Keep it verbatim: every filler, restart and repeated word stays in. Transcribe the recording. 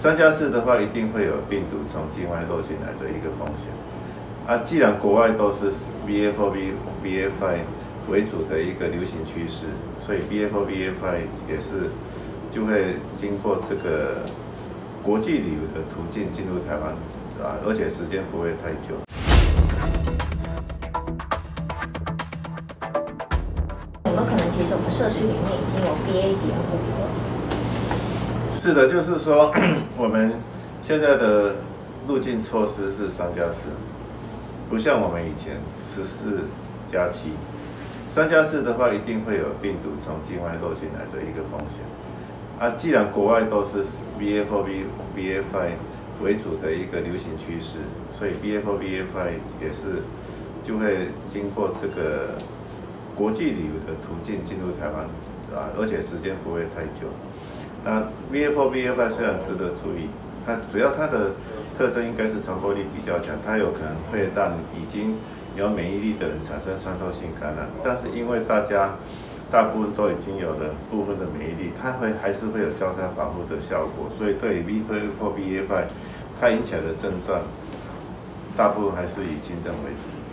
三加四的话，一定会有病毒从境外漏进来的一个风险。啊，既然国外都是 B A 四 B A 五 为主的一个流行趋势，所以 B A 四 B A 五 也是就会经过这个国际旅游的途径进入台湾，啊，而且时间不会太久。 有没有可能，其实我们社区里面已经有 B A 点五了？ 是的，就是说我们现在的入境措施是三加四，不像我们以前十四加七。三加四的话，一定会有病毒从境外漏进来的一个风险。啊，既然国外都是 B A 四 B A 五 为主的一个流行趋势，所以 B A 四 B A 五 也是就会经过这个国际旅游的途径进入台湾，啊，而且时间不会太久。那 B A 四 B A 五 虽然值得注意，它主要它的特征应该是传播力比较强，它有可能会让已经有免疫力的人产生穿透性感染，但是因为大家大部分都已经有了部分的免疫力，它会还是会有交叉保护的效果，所以对于 B A 四 B A 五 它引起来的症状，大部分还是以轻症为主。